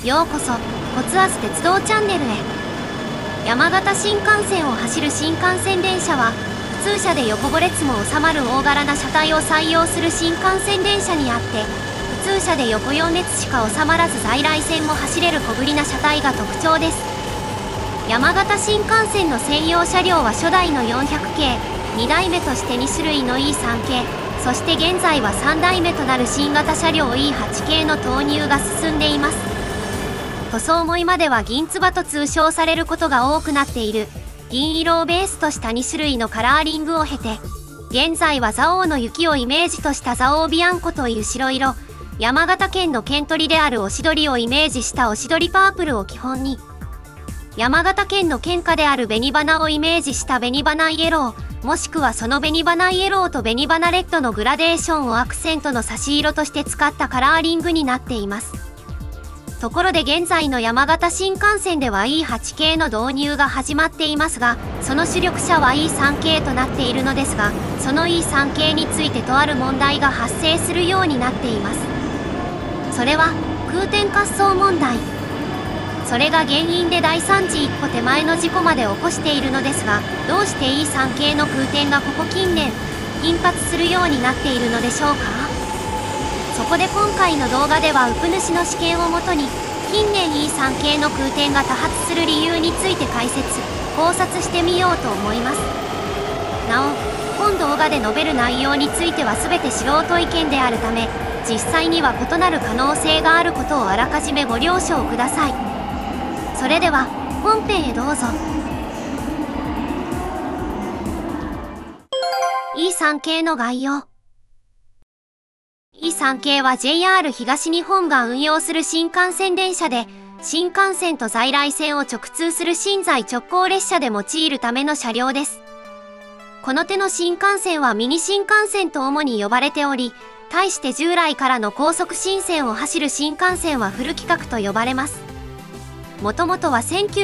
ようこそ骨圧鉄道チャンネルへ。山形新幹線を走る新幹線電車は普通車で横5列も収まる大柄な車体を採用する新幹線電車にあって、普通車で横4列しか収まらず在来線も走れる小ぶりな車体が特徴です。山形新幹線の専用車両は初代の400系、2代目として2種類の E3 系、そして現在は3代目となる新型車両 E8 系の投入が進んでいます。塗装も今では銀つばと通称されることが多くなっている銀色をベースとした2種類のカラーリングを経て、現在は蔵王の雪をイメージとした蔵王ビアンコという白色、山形県の県鳥であるオシドリをイメージしたオシドリパープルを基本に、山形県の県花である紅花をイメージした紅花イエロー、もしくはその紅花イエローと紅花レッドのグラデーションをアクセントの差し色として使ったカラーリングになっています。ところで現在の山形新幹線では E8 系の導入が始まっていますが、その主力車は E3 系となっているのですが、その E3 系についてとある問題が発生するようになっています。それは空転滑走問題。それが原因で大惨事一歩手前の事故まで起こしているのですが、どうして E3 系の空転がここ近年頻発するようになっているのでしょうか。そこで今回の動画ではウプ主の試験をもとに近年 E3 系の空転が多発する理由について解説・考察してみようと思います。なお、本動画で述べる内容については全て素人意見であるため、実際には異なる可能性があることをあらかじめご了承ください。それでは本編へどうぞ。E3 系の概要。E3 系は JR 東日本が運用する新幹線電車で、新幹線と在来線を直通する新在直行列車で用いるための車両です。この手の新幹線はミニ新幹線と主に呼ばれており、対して従来からの高速新線を走る新幹線はフル規格と呼ばれます。もともとは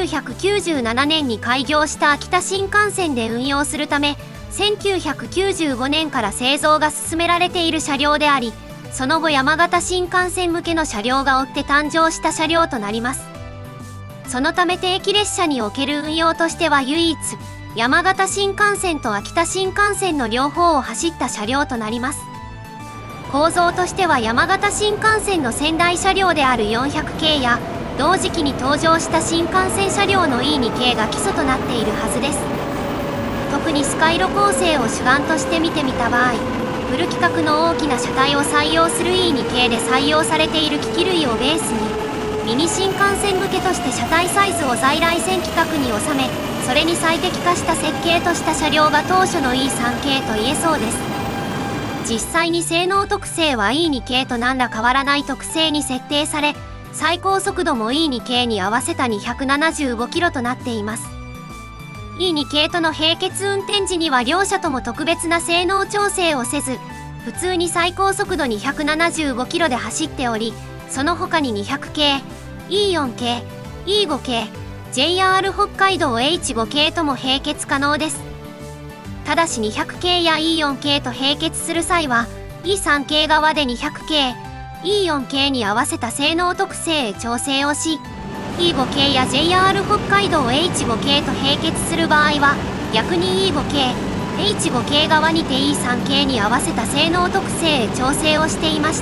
1997年に開業した秋田新幹線で運用するため、1995年から製造が進められている車両であり、その後山形新幹線向けの車両が追って誕生した車両となります。そのため定期列車における運用としては唯一、山形新幹線と秋田新幹線の両方を走った車両となります。構造としては山形新幹線の先代車両である400系や、同時期に登場した新幹線車両の E2 系が基礎となっているはずです。特にスカイロ構成を主眼として見てみた場合、フル規格の大きな車体を採用する E2 系で採用されている機器類をベースに、ミニ新幹線向けとして車体サイズを在来線規格に収め、それに最適化した設計とした車両が当初の E3 系と言えそうです。実際に性能特性は E2 系と何ら変わらない特性に設定され、最高速度も E2 系に合わせた275キロとなっています。E2 系との並結運転時には両車とも特別な性能調整をせず、普通に最高速度275キロで走っており、その他に200系、E4 系、E5 系、JR 北海道 H5 系とも並結可能です。ただし200系や E4 系と並結する際は、E3 系側で200系、E4 系に合わせた性能特性へ調整をし、E5 系や JR 北海道 H5 系と並結する場合は、逆に E5 系、H5 系側にて E3 系に合わせた性能特性へ調整をしていました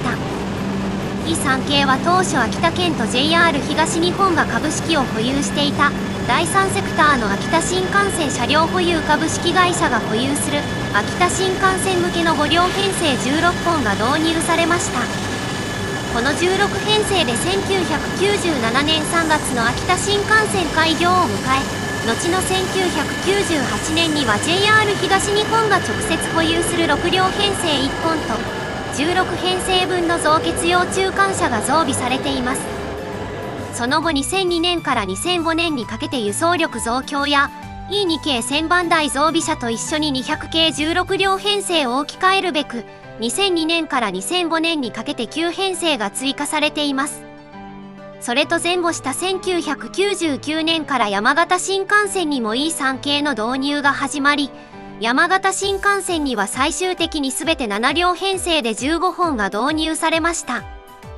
。E3 系は当初秋田県と JR 東日本が株式を保有していた第三セクターの秋田新幹線車両保有株式会社が保有する秋田新幹線向けの5両編成16本が導入されました。この16編成で1997年3月の秋田新幹線開業を迎え、後の1998年には JR 東日本が直接保有する6両編成1本と16編成分の増結用中間車が増備されています。その後2002年から2005年にかけて輸送力増強や E2 系1000番台増備車と一緒に200系16両編成を置き換えるべく、2002年から2005年にかけて9編成が追加されています。それと前後した1999年から山形新幹線にも E3 系の導入が始まり、山形新幹線には最終的に全て7両編成で15本が導入されました。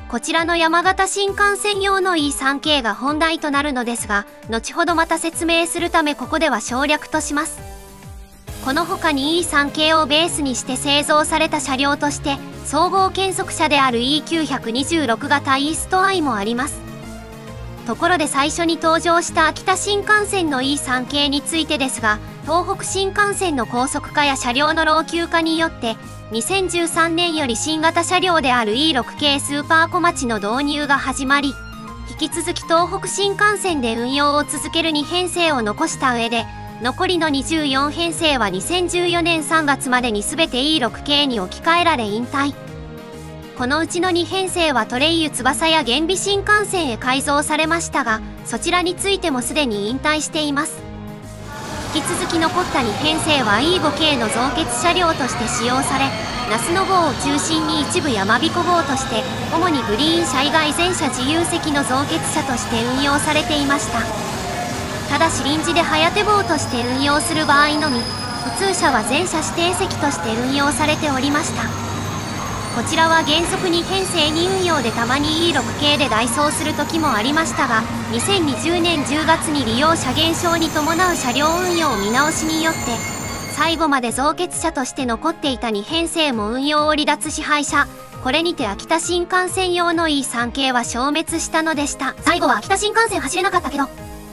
こちらの山形新幹線用の E3 系が本題となるのですが、後ほどまた説明するためここでは省略とします。この他に E3 系をベースにして製造された車両として、総合検測車である E926 型イーストアイもあります。ところで最初に登場した秋田新幹線の E3 系についてですが、東北新幹線の高速化や車両の老朽化によって、2013年より新型車両である E6 系スーパー小町の導入が始まり、引き続き東北新幹線で運用を続ける2編成を残した上で、残りの24編成は2014年3月までに全て E6 系に置き換えられ引退。このうちの2編成はトレイユ翼や厳美新幹線へ改造されましたが、そちらについてもすでに引退しています。引き続き残った2編成は E5 系の増結車両として使用され、那須の号を中心に一部山彦号として、主にグリーン車以外全車自由席の増結車として運用されていました。ただし臨時で早手棒として運用する場合のみ、普通車は全車指定席として運用されておりました。こちらは原則2編成に運用でたまに E6 系で代走する時もありましたが、2020年10月に利用者減少に伴う車両運用見直しによって、最後まで増結車として残っていた2編成も運用を離脱し廃車。これにて秋田新幹線用の E3 系は消滅したのでした。最後は秋田新幹線走れなかったけど。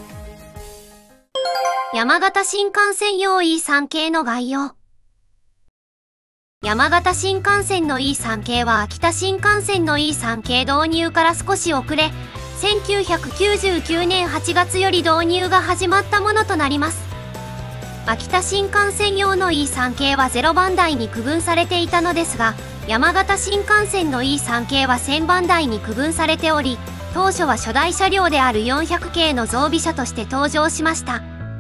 山形新幹線用 E3 系の概要。山形新幹線の E3 系は秋田新幹線の E3 系導入から少し遅れ、1999年8月より導入が始まったものとなります。秋田新幹線用の E3 系は0番台に区分されていたのですが、山形新幹線の E3 系は1000番台に区分されており、当初は初代車両である400系の増備車として登場しました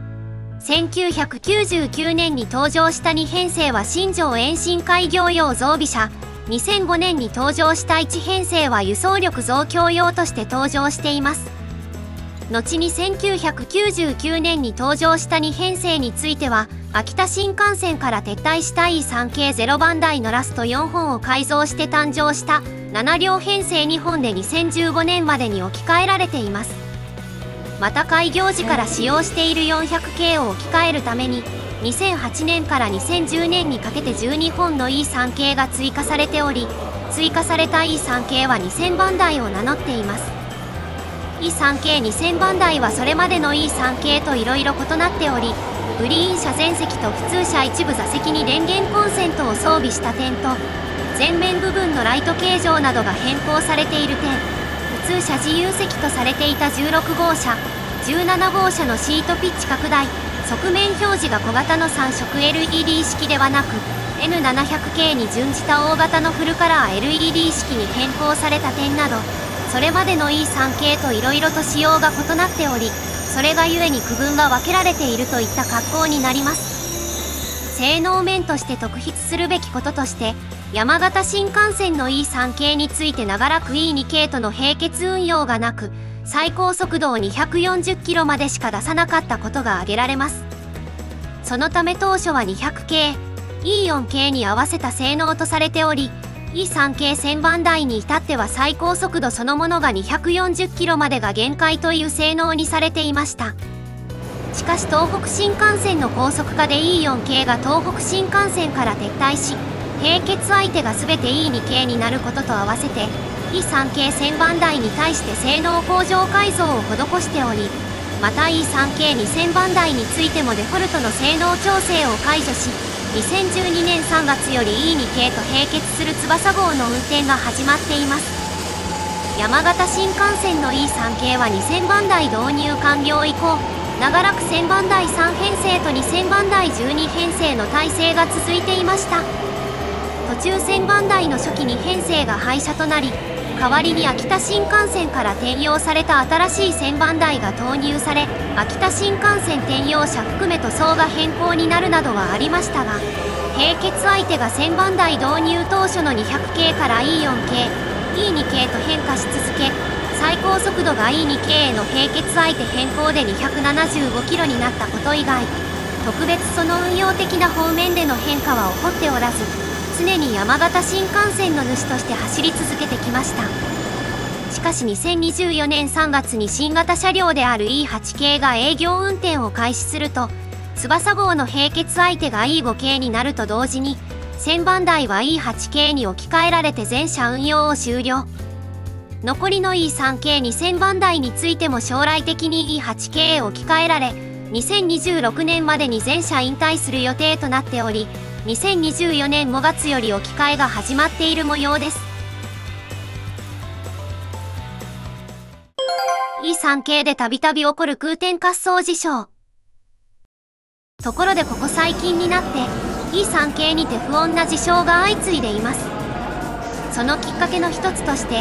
。1999年に登場した2編成は新庄延伸開業用増備車、2005年に登場した1編成は輸送力増強用として登場しています。後に1999年に登場した2編成については、秋田新幹線から撤退した E3 系0番台のラスト4本を改造して誕生した7両編成2本で2015年までに置き換えられています。また開業時から使用している400系を置き換えるために、2008年から2010年にかけて12本の E3 系が追加されており、追加された E3 系は2000番台を名乗っています。E3 系2000番台はそれまでの E3 系といろいろ異なっており、グリーン車全席と普通車一部座席に電源コンセントを装備した点と、前面部分のライト形状などが変更されている点、普通車自由席とされていた16号車、17号車のシートピッチ拡大、側面表示が小型の3色 LED 式ではなく、N700 系に準じた大型のフルカラー LED 式に変更された点など、それまでの E3 系といろいろと仕様が異なっており、それがゆえに区分が分けられているといった格好になります。性能面として特筆するべきこととして、山形新幹線の E3 系について長らく E2 系との並結運用がなく、最高速度を240キロまでしか出さなかったことが挙げられます。そのため当初は200系、E4 系に合わせた性能とされており、E3 系1000番台に至っては最高速度そのものが240キロまでが限界という性能にされていました。しかし東北新幹線の高速化で E4 系が東北新幹線から撤退し、並結相手が全て E2 系になることと合わせて、E3 系1000番台に対して性能向上改造を施しており、また E3 系2000番台についてもデフォルトの性能調整を解除し、2012年3月より E2 系と並結する翼号の運転が始まっています。山形新幹線の E3 系は2000番台導入完了以降、長らく1000番台3編成と2000番台12編成の体制が続いていました。途中1000番台の初期2編成が廃車となり、代わりに秋田新幹線から転用された新しい1000番台が投入され、秋田新幹線転用車含め塗装が変更になるなどはありましたが、並結相手が1000番台導入当初の200系から E4 系、E2 系と変化し続け、最高速度が E2 系への並結相手変更で275キロになったこと以外、特別その運用的な方面での変化は起こっておらず、常に山形新幹線の主として走り続けてきました。 しかし2024年3月に新型車両である E8 系が営業運転を開始すると、翼号の並結相手が E5 系になると同時に、1000番台は E8 系に置き換えられて全車運用を終了。残りの E3 系2000番台についても将来的に E8 系へ置き換えられ、2026年までに全車引退する予定となっており、2024年5月より置き換えが始まっている模様です。E3 系でたびたび起こる空転滑走事象。ところでここ最近になって E3 系にて不穏な事象が相次いでいます。そのきっかけの一つとして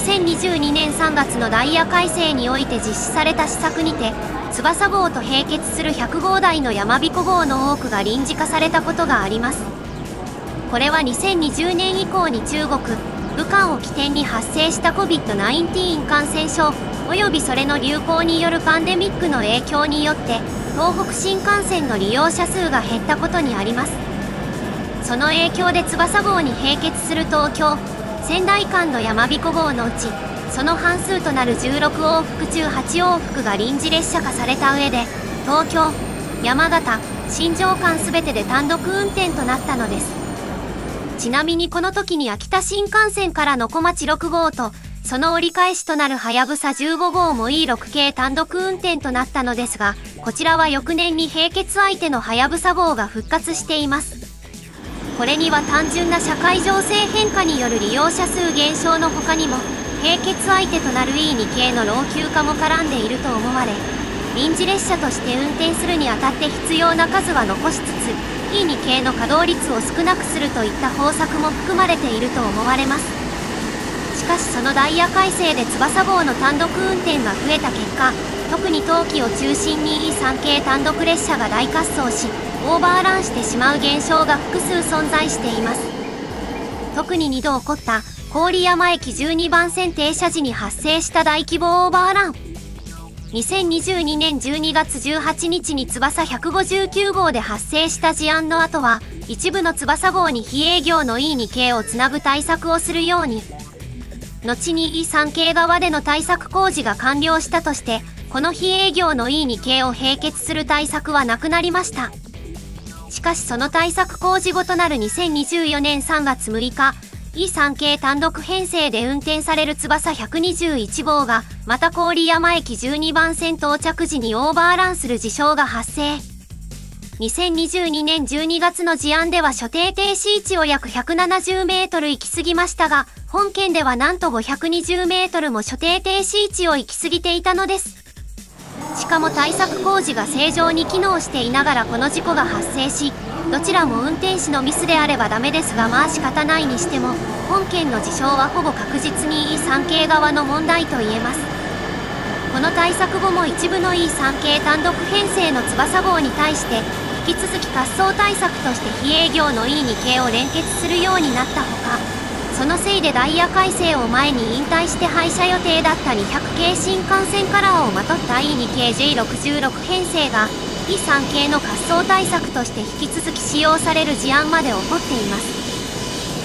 2022年3月のダイヤ改正において実施された施策にて、翼号と並結する100号台の山彦号の多くが臨時化されたことがあります。これは2020年以降に中国武漢を起点に発生した COVID-19 感染症およびそれの流行によるパンデミックの影響によって東北新幹線の利用者数が減ったことにあります。その影響で翼号に並結する東京仙台間の山彦号のうち、その半数となる16往復中8往復が臨時列車化された上で、東京、山形、新庄間すべてで単独運転となったのです。ちなみにこの時に秋田新幹線からの小町6号と、その折り返しとなるはやぶさ15号も E6 系単独運転となったのですが、こちらは翌年に並結相手のはやぶさ号が復活しています。これには単純な社会情勢変化による利用者数減少の他にも、並結相手となる E2 系の老朽化も絡んでいると思われ、臨時列車として運転するにあたって必要な数は残しつつ、E2 系の稼働率を少なくするといった方策も含まれていると思われます。しかしそのダイヤ改正で翼号の単独運転が増えた結果、特に冬季を中心に E3 系単独列車が大滑走し、オーバーランしてしまう現象が複数存在しています。特に2度起こった郡山駅12番線停車時に発生した大規模オーバーラン。2022年12月18日に翼159号で発生した事案の後は、一部の翼号に非営業の E2 系をつなぐ対策をするように、後に E3 系側での対策工事が完了したとして、この非営業の E2 系を並結する対策はなくなりました。しかしその対策工事後となる2024年3月6日、E3 系単独編成で運転される翼121号が、また郡山駅12番線到着時にオーバーランする事象が発生。2022年12月の事案では所定停止位置を約170メートル行き過ぎましたが、本件ではなんと520メートルも所定停止位置を行き過ぎていたのです。しかも対策工事が正常に機能していながらこの事故が発生し、どちらも運転士のミスであればダメですが、まあ仕方ないにしても、本件の事象はほぼ確実に E3 系側の問題と言えます。この対策後も一部の E3 系単独編成の翼号に対して、引き続き滑走対策として非営業の E2 系を連結するようになったほか、そのせいでダイヤ改正を前に引退して廃車予定だった200系新幹線カラーをまとった E2 系 J66 編成が E3 系の滑走対策として引き続き使用される事案まで起こっています。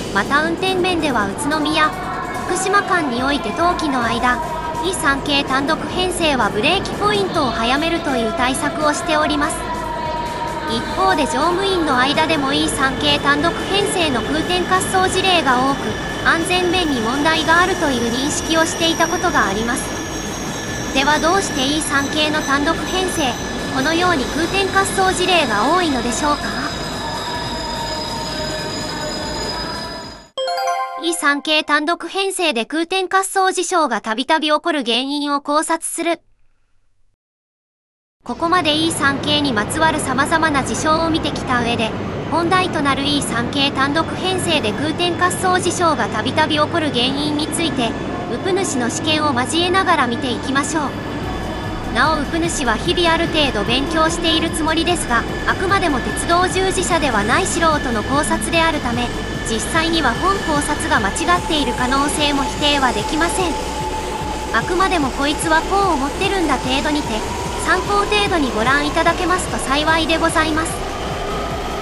また運転面では宇都宮、福島間において冬季の間、E3 系単独編成はブレーキポイントを早めるという対策をしております。一方で乗務員の間でも E3 系単独編成の空転滑走事例が多く、安全面に問題があるという認識をしていたことがあります。ではどうして E3 系の単独編成、このように空転滑走事例が多いのでしょうか。E3 系単独編成で空転滑走事象がたびたび起こる原因を考察する。ここまで E3 系にまつわる様々な事象を見てきた上で、本題となる E3 系単独編成で空転滑走事象がたびたび起こる原因について、ウプ主の試験を交えながら見ていきましょう。なおウプ主は日々ある程度勉強しているつもりですが、あくまでも鉄道従事者ではない素人の考察であるため、実際には本考察が間違っている可能性も否定はできません。あくまでもこいつはこう思ってるんだ程度にて、参考程度にご覧いただけますと幸いでございます。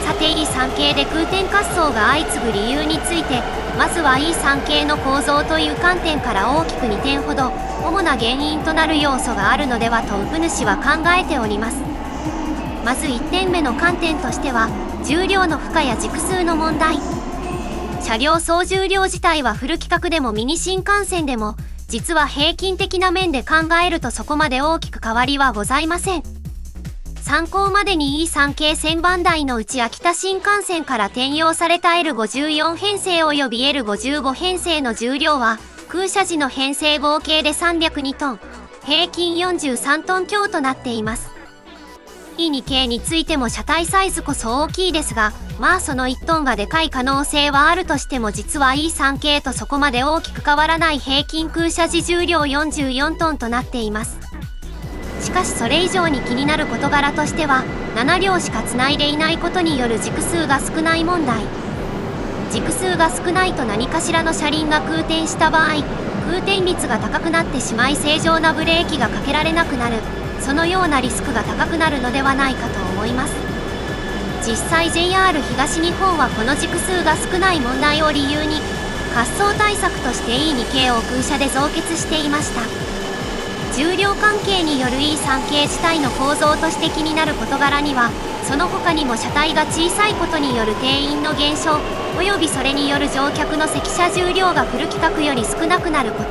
さて E3 系で空転滑走が相次ぐ理由について、まずは E3 系の構造という観点から大きく2点ほど主な原因となる要素があるのではとウプ主は考えております。まず1点目の観点としては、重量の負荷や軸数の問題。車両総重量自体はフル規格でもミニ新幹線でも、実は平均的な面で考えるとそこまで大きく変わりはございません。参考までに E3 系1000番台のうち秋田新幹線から転用された L54 編成及び L55 編成の重量は、空車時の編成合計で302トン、平均43トン強となっています。E2 系についても車体サイズこそ大きいですが、まあその1トンがでかい可能性はあるとしても実は E3 系とそこまで大きく変わらない平均空車時重量44トンとなっています。しかしそれ以上に気になる事柄としては、7両しかつないでいないことによる軸数が少ない問題。軸数が少ないと何かしらの車輪が空転した場合、空転率が高くなってしまい正常なブレーキがかけられなくなる。そのようなリスクが高くなるのではないかと思います。実際 JR 東日本はこの軸数が少ない問題を理由に滑走対策として E2 系を空車で増結していました。重量関係による E3 系自体の構造として気になる事柄には、その他にも車体が小さいことによる定員の減少およびそれによる乗客の積車重量がフル規格より少なくなること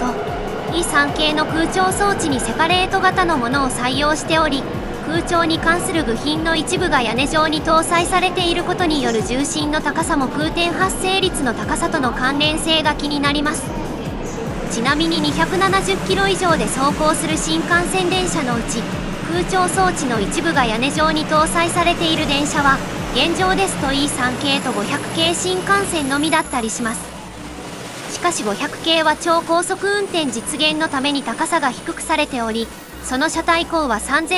、E3 系の空調装置にセパレート型のものを採用しており、空調に関する部品の一部が屋根上に搭載されていることによる重心の高さも空転発生率の高さとの関連性が気になります。ちなみに270キロ以上で走行する新幹線電車のうち、空調装置の一部が屋根上に搭載されている電車は、現状ですと E3 系と500系新幹線のみだったりします。しかし500系は超高速運転実現のために高さが低くされており、その車体高は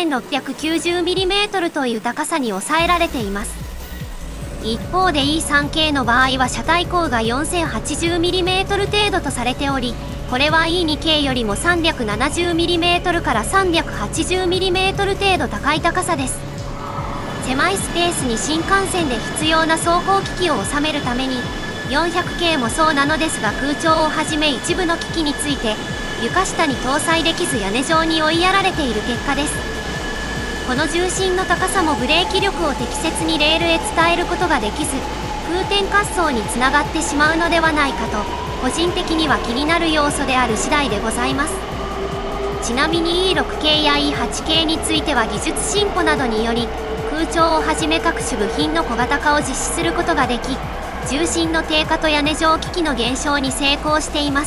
3690mm という高さに抑えられています。一方で E3 系の場合は車体高が 4080mm 程度とされており、これは E2 系よりも 370mm から 380mm 程度高い高さです。狭いスペースに新幹線で必要な走行機器を収めるために、400系もそうなのですが空調をはじめ一部の機器について床下に搭載できず屋根上に追いやられている結果です。この重心の高さもブレーキ力を適切にレールへ伝えることができず、空転滑走につながってしまうのではないかと個人的には気になる要素である次第でございます。ちなみに E6 系や E8 系については技術進歩などにより空調をはじめ各種部品の小型化を実施することができ、重心の低下と屋根上機器の減少に成功しています。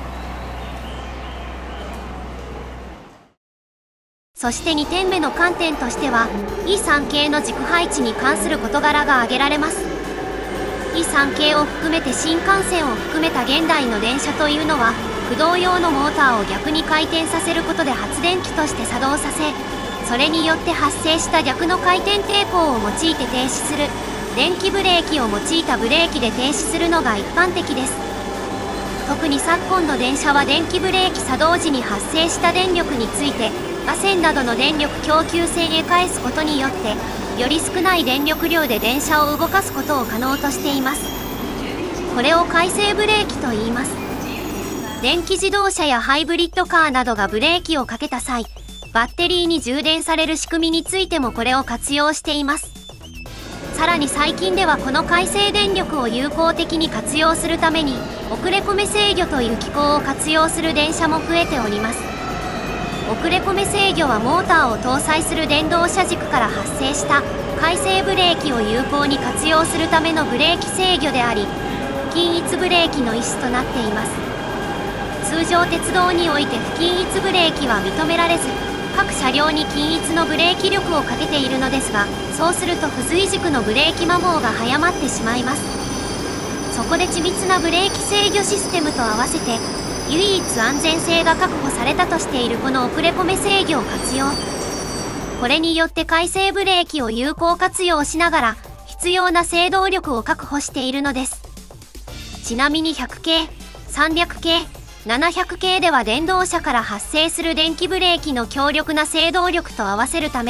そして2点目の観点としては E3 系の軸配置に関する事柄が挙げられます。E3 系を含めて新幹線を含めた現代の電車というのは駆動用のモーターを逆に回転させることで発電機として作動させ、それによって発生した逆の回転抵抗を用いて停止する電気ブレーキを用いたブレーキで停止するのが一般的です。特に昨今の電車は電気ブレーキ作動時に発生した電力について架線などの電力供給線へ返すことによってより少ない電力量で電車を動かすことを可能としています。これを回生ブレーキと言います。電気自動車やハイブリッドカーなどがブレーキをかけた際、バッテリーに充電される仕組みについてもこれを活用しています。さらに最近ではこの回生電力を有効的に活用するために遅れ込め制御という機構を活用する電車も増えております。遅れ込め制御はモーターを搭載する電動車軸から発生した回生ブレーキを有効に活用するためのブレーキ制御であり、不均一ブレーキの一種となっています。通常鉄道において不均一ブレーキは認められず、各車両に均一のブレーキ力をかけているのですが、そうすると付随軸のブレーキ摩耗が早まってしまいます。そこで緻密なブレーキ制御システムと合わせて唯一安全性が確保されたとしているこの遅れ込め制御を活用。これによって回生ブレーキを有効活用しながら必要な制動力を確保しているのです。ちなみに100系、300系、700系では電動車から発生する電気ブレーキの強力な制動力と合わせるため、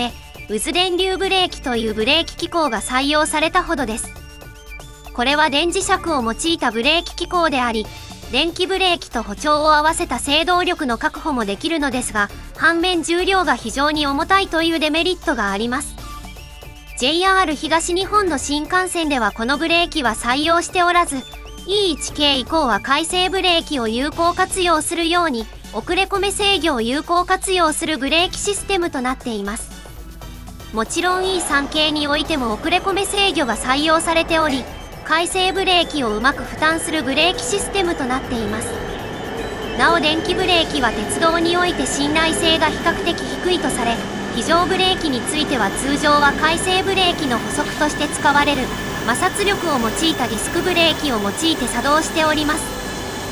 渦電流ブレーキというブレーキ機構が採用されたほどです。これは電磁石を用いたブレーキ機構であり、電気ブレーキと歩調を合わせた制動力の確保もできるのですが、反面重量が非常に重たいというデメリットがあります。JR 東日本の新幹線ではこのブレーキは採用しておらず、E1 系以降は回生ブレーキを有効活用するように、遅れ込め制御を有効活用するブレーキシステムとなっています。もちろん E3 系においても遅れ込め制御が採用されており、回生ブレーキをうまく負担するブレーキシステムとなっています。なお電気ブレーキは鉄道において信頼性が比較的低いとされ、非常ブレーキについては通常は回生ブレーキの補足として使われる摩擦力を用いたディスクブレーキを用いて作動しております。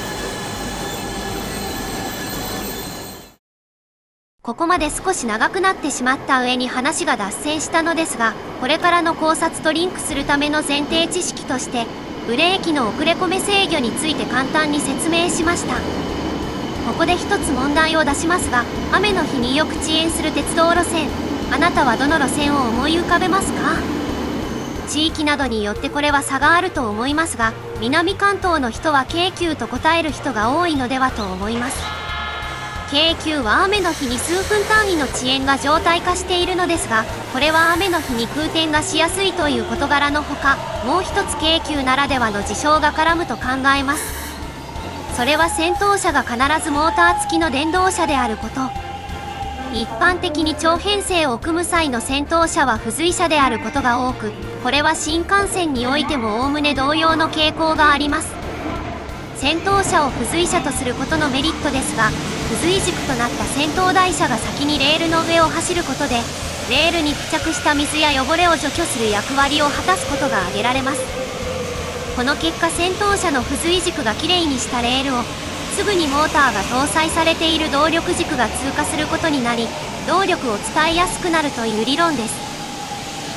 ここまで少し長くなってしまった上に話が脱線したのですが、これからの考察とリンクするための前提知識として、ブレーキの遅れ込め制御について簡単に説明しました。ここで一つ問題を出しますが、雨の日によく遅延する鉄道路線、あなたはどの路線を思い浮かべますか？地域などによってこれは差があると思いますが、南関東の人は京急と答える人が多いのではと思います。京急は雨の日に数分単位の遅延が常態化しているのですが、これは雨の日に空転がしやすいという事柄のほか、もう一つ京急ならではの事象が絡むと考えます。それは先頭車が必ずモーター付きの電動車であること。一般的に長編成を組む際の先頭車は付随車であることが多く、これは新幹線においてもおおむね同様の傾向があります。先頭車を付随車とすることのメリットですが、付随軸となった先頭台車が先にレールの上を走ることで、レールに付着した水や汚れを除去する役割を果たすことが挙げられます。この結果、先頭車の付随軸がきれいにしたレールを、すぐにモーターが搭載されている動力軸が通過することになり、動力を伝えやすくなるという理論です。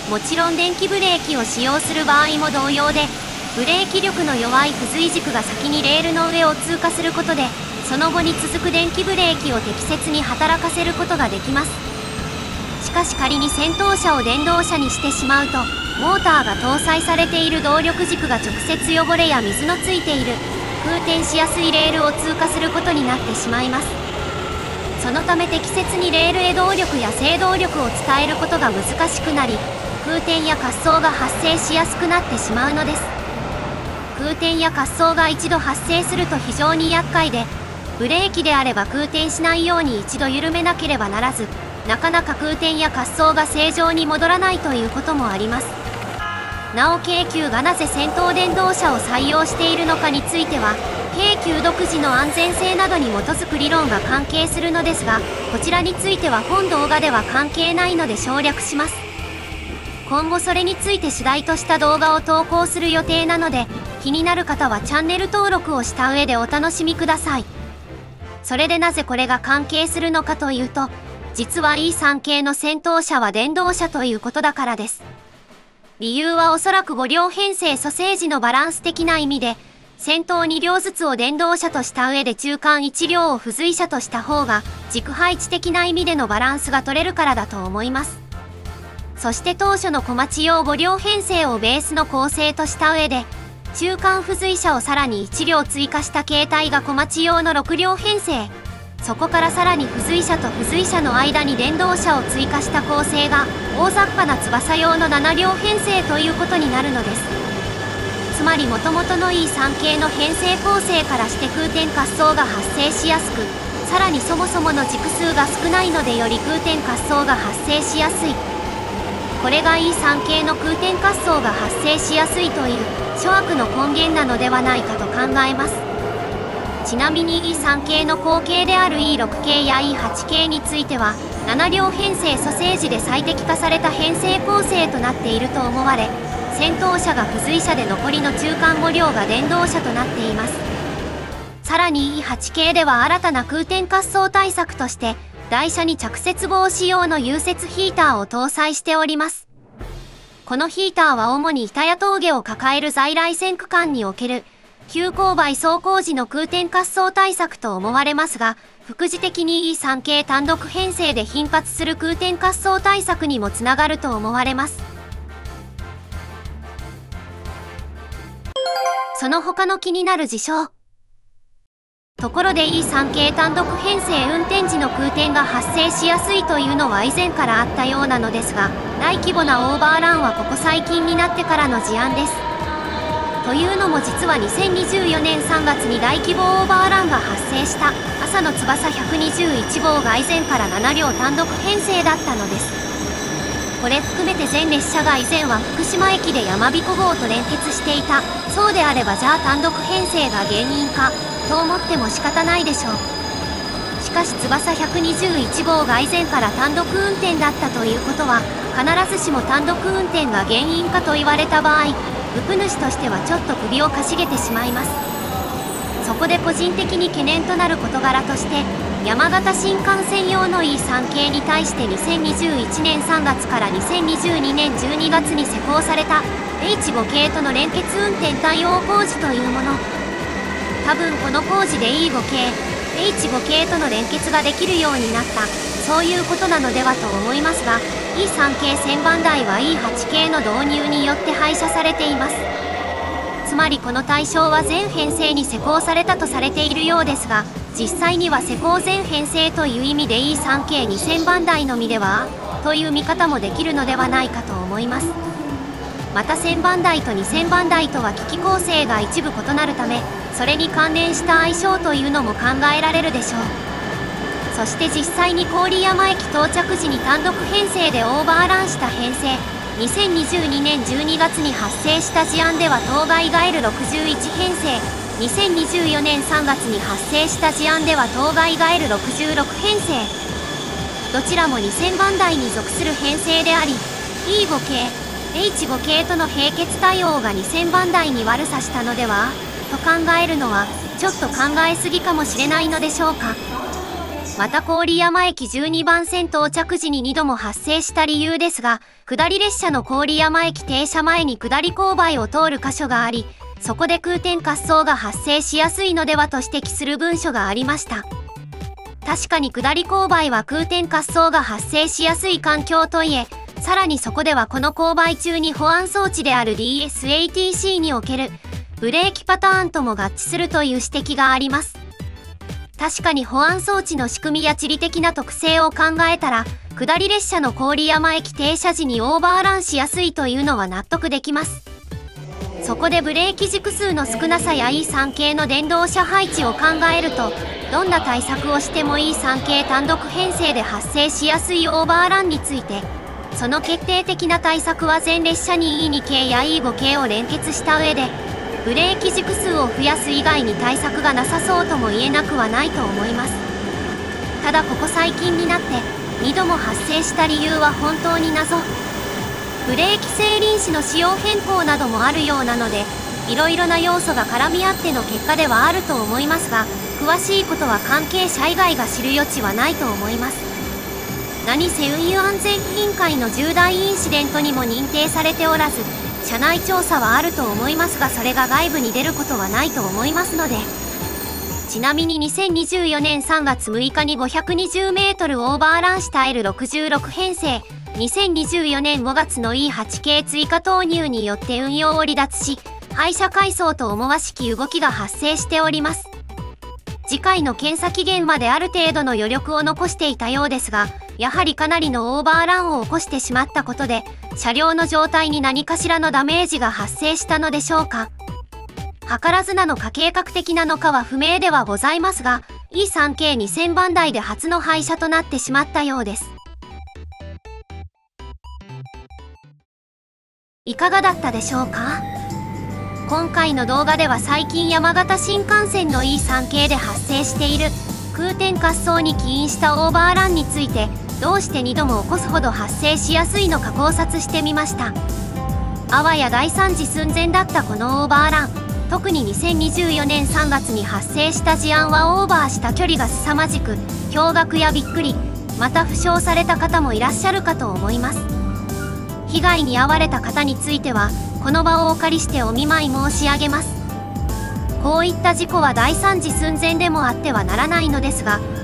もちろん電気ブレーキを使用する場合も同様で、ブレーキ力の弱い付随軸が先にレールの上を通過することで、その後に続く電気ブレーキを適切に働かせることができます。しかし仮に先頭車を電動車にしてしまうと、モーターが搭載されている動力軸が直接汚れや水のついている空転しやすいレールを通過することになってしまいます。そのため適切にレールへ動力や制動力を伝えることが難しくなり、空転や滑走が発生しやすくなってしまうのです。空転や滑走が一度発生すると非常に厄介で、ブレーキであれば空転しないように一度緩めなければならず、なかなか空転や滑走が正常に戻らないということもあります。なお京急がなぜ先頭電動車を採用しているのかについては、京急独自の安全性などに基づく理論が関係するのですが、こちらについては本動画では関係ないので省略します。今後それについて主題とした動画を投稿する予定なので、気になる方はチャンネル登録をした上でお楽しみください。それでなぜこれが関係するのかというと、実は E3 系の先頭車は電動車ということだからです。理由はおそらく5両編成組成時のバランス的な意味で、先頭2両ずつを電動車とした上で中間1両を付随車とした方が、軸配置的な意味でのバランスが取れるからだと思います。そして当初の小町用5両編成をベースの構成とした上で、中間付随車をさらに1両追加した形態が小町用の6両編成。そこからさらに付随車と付随車の間に電動車を追加した構成が大雑把な翼用の7両編成ということになるのです。つまり元々の E3 系の編成構成からして空転滑走が発生しやすく、さらにそもそもの軸数が少ないのでより空転滑走が発生しやすい。これが E3 系の空転滑走が発生しやすいという諸悪の根源なのではないかと考えます。ちなみに E3 系の後継である E6 系や E8 系については7両編成組成時で最適化された編成構成となっていると思われ、先頭車が付随車で残りの中間5両が電動車となっています。さらに E8 系では新たな空転滑走対策として台車に着雪防止用の融雪ヒーターを搭載しております。このヒーターは主に板や峠を抱える在来線区間における急勾配走行時の空転滑走対策と思われますが、 副次的に E3 系単独編成で頻発する空転滑走対策にもつながると思われます。その他の気になる事象。ところで E3 系単独編成運転時の空転が発生しやすいというのは以前からあったようなのですが、大規模なオーバーランはここ最近になってからの事案です。というのも実は2024年3月に大規模オーバーランが発生した朝の翼121号が以前から7両単独編成だったのです。これ含めて全列車が以前は福島駅で山彦号と連結していた。そうであればじゃあ単独編成が原因かと思っても仕方ないでしょう。しかし翼121号が以前から単独運転だったということは、必ずしも単独運転が原因かと言われた場合、ウプ主としてはちょっと首をかしげてしまいます。そこで個人的に懸念となる事柄として、山形新幹線用の E3 系に対して2021年3月から2022年12月に施行された H5 系との連結運転対応工事というもの。多分この工事で E5 系、H5 系との連結ができるようになった、そういうことなのではと思いますが、E3 系1000番台は E8 系の導入によって廃車されています。つまりこの対象は全編成に施行されたとされているようですが、実際には施行全編成という意味で E3 系2000番台のみではという見方もできるのではないかと思います。また1000番台と2000番台とは機器構成が一部異なるため、それに関連した相性というのも考えられるでしょう。そして実際に郡山駅到着時に単独編成でオーバーランした編成、2022年12月に発生した事案では当該が L61 編成、2024年3月に発生した事案では当該が L66 編成。どちらも2000番台に属する編成であり、E5 系、H5 系との並結対応が2000番台に悪さしたのではと考えるのはちょっと考えすぎかもしれないのでしょうか。また郡山駅12番線到着時に2度も発生した理由ですが、下り列車の郡山駅停車前に下り勾配を通る箇所があり、そこで空転滑走が発生しやすいのではと指摘する文書がありました。確かに下り勾配は空転滑走が発生しやすい環境といえ、さらにそこではこの勾配中に保安装置である DSATC におけるブレーキパターンとも合致するという指摘があります。確かに保安装置の仕組みや地理的な特性を考えたら、下り列車の郡山駅停車時にオーバーランしやすいというのは納得できます。そこでブレーキ軸数の少なさや E3 系の電動車配置を考えると、どんな対策をしても E3 系単独編成で発生しやすいオーバーランについて、その決定的な対策は全列車に E2 系や E5 系を連結した上で、ブレーキ軸数を増やす以外に対策がなさそうとも言えなくはないと思います。ただここ最近になって2度も発生した理由は本当に謎。ブレーキ製輪子の仕様変更などもあるようなので、いろいろな要素が絡み合っての結果ではあると思いますが、詳しいことは関係者以外が知る余地はないと思います。何せ運輸安全委員会の重大インシデントにも認定されておらず、社内調査はあると思いますが、それが外部に出ることはないと思いますので。ちなみに2024年3月6日に520メートルオーバーランした L66 編成、2024年5月の E8 系追加投入によって運用を離脱し、廃車改装と思わしき動きが発生しております。次回の検査期限まである程度の余力を残していたようですが、やはりかなりのオーバーランを起こしてしまったことで、車両の状態に何かしらのダメージが発生したのでしょうか。図らずなのか計画的なのかは不明ではございますが、E3 系2000番台で初の廃車となってしまったようです。いかがだったでしょうか。今回の動画では最近山形新幹線の E3 系で発生している空転滑走に起因したオーバーランについて、どうして2度も起こすほど発生しやすいのか考察してみました。あわや大惨事寸前だったこのオーバーラン、特に2024年3月に発生した事案はオーバーした距離が凄まじく、驚愕やびっくり、また負傷された方もいらっしゃるかと思います。被害に遭われた方については、この場をお借りしてお見舞い申し上げます。こういった事故は大惨事寸前でもあってはならないのですが、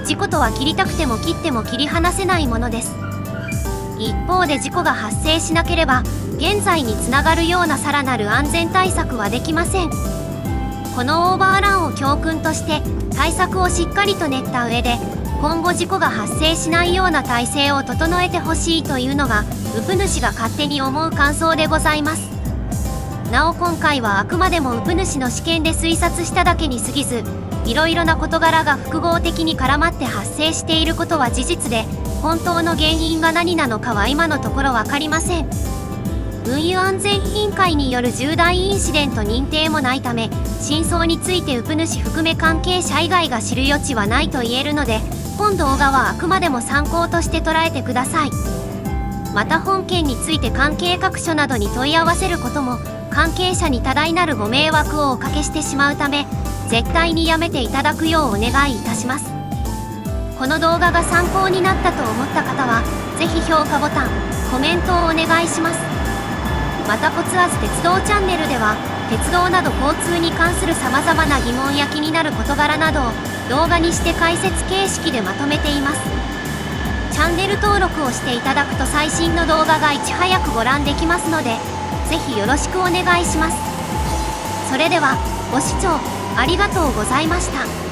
事故とは切りたくても切っても切り離せないものです。一方で事故が発生しなければ現在につながるようなさらなる安全対策はできません。このオーバーランを教訓として対策をしっかりと練った上で今後事故が発生しないような体制を整えてほしいというのがウプ主が勝手に思う感想でございます。なお今回はあくまでもウプ主の試験で推察しただけに過ぎず、いろいろな事柄が複合的に絡まって発生していることは事実で、本当の原因が何なのかは今のところ分かりません。運輸安全委員会による重大インシデント認定もないため、真相についてウプ主含め関係者以外が知る余地はないと言えるので、本動画はあくまでも参考として捉えてください。また本件について関係各所などに問い合わせることも関係者に多大なるご迷惑をおかけしてしまうため、絶対にやめていただくようお願いいたします。この動画が参考になったと思った方は是非評価ボタン、コメントをお願いします。またコツアズ鉄道チャンネルでは鉄道など交通に関するさまざまな疑問や気になる事柄などを動画にして解説形式でまとめています。チャンネル登録をしていただくと最新の動画がいち早くご覧できますので、ぜひよろしくお願いします。それではご視聴ありがとうございました。